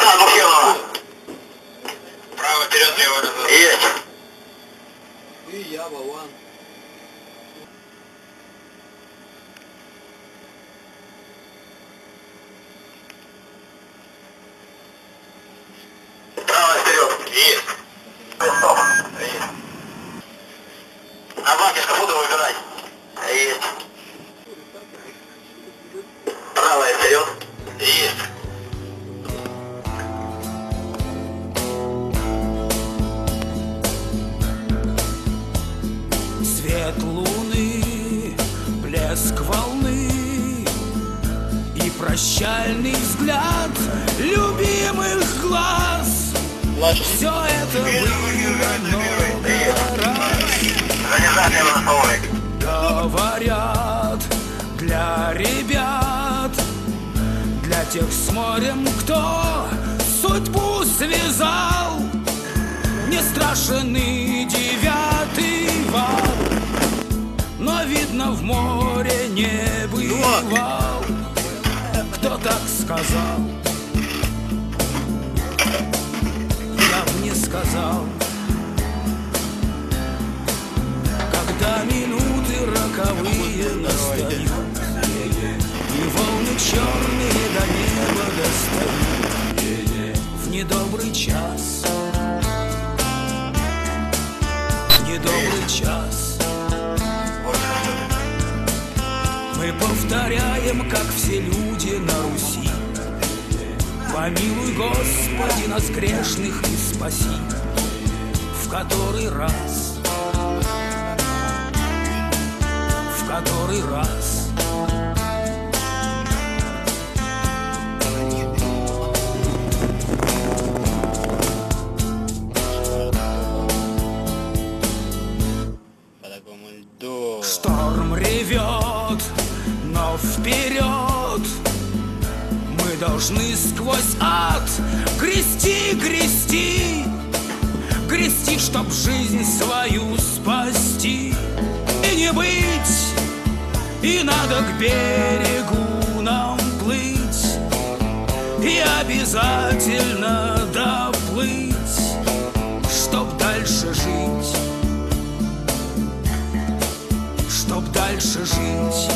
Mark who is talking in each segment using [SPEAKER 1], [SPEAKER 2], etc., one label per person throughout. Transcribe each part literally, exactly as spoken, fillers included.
[SPEAKER 1] Охрана Бухилова.
[SPEAKER 2] Право, вперед, лево, назад.
[SPEAKER 1] Есть.
[SPEAKER 3] И я, Вован.
[SPEAKER 1] Право, вперед.
[SPEAKER 2] Есть.
[SPEAKER 1] Стоп. Есть. На банке скафудру выбирай. Есть. Правая вперед.
[SPEAKER 2] Есть.
[SPEAKER 4] Свет луны, блеск волны и прощальный взгляд любимых глаз. Все это было много раз.
[SPEAKER 1] Занижай его на половик.
[SPEAKER 4] Говорят, для ребят, для тех с морем, кто судьбу связал, не страшен и девятый вал, но видно в море не бывал. Кто так сказал? Я б не сказал. Когда минуты роковые настают, и волны черные до неба достают, в недобрый час, в недобрый час мы повторяем, как все люди на Руси: помилуй, Господи, нас грешных и спаси. В который раз, в который раз
[SPEAKER 2] По такому льду.
[SPEAKER 4] шторм ревет, но вперед мы должны сквозь ад грести, грести, грести, чтоб жизнь свою спасти. И не быть, и надо к берегу нам плыть, и обязательно доплыть, чтоб дальше жить, чтоб дальше жить.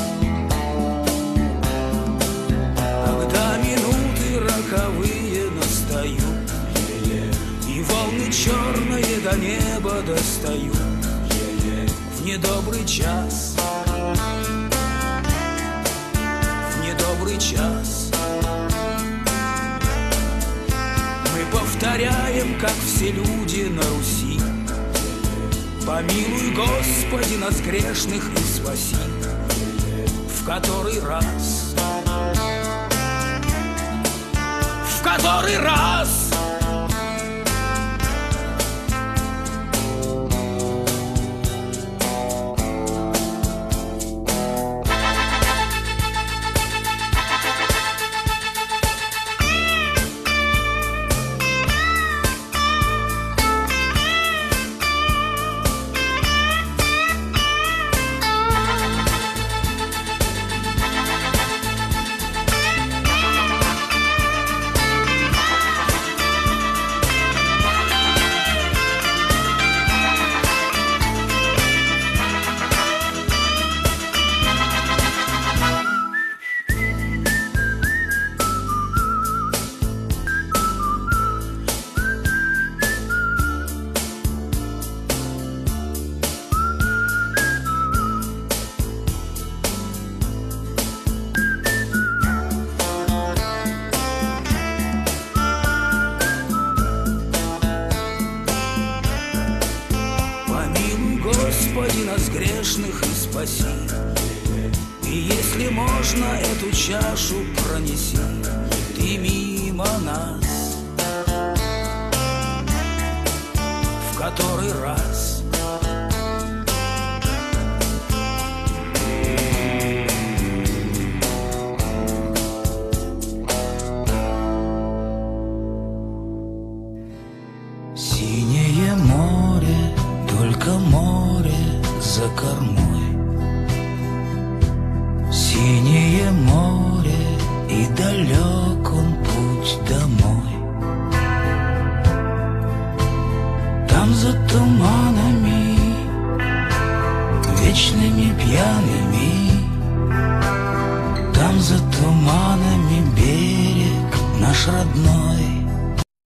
[SPEAKER 4] Когда минуты роковые настают, и волны черные до неба достают, в недобрый час, в недобрый час мы повторяем, как все люди на Руси: помилуй, Господи, нас грешных и спаси. В который раз, в который раз Господи, нас грешных и спаси. И если можно, эту чашу пронеси ты мимо нас. В который раз синее море, только море за кормой. Синее море, и далек он путь домой. Там за туманами, вечными пьяными, там за туманами берег наш родной.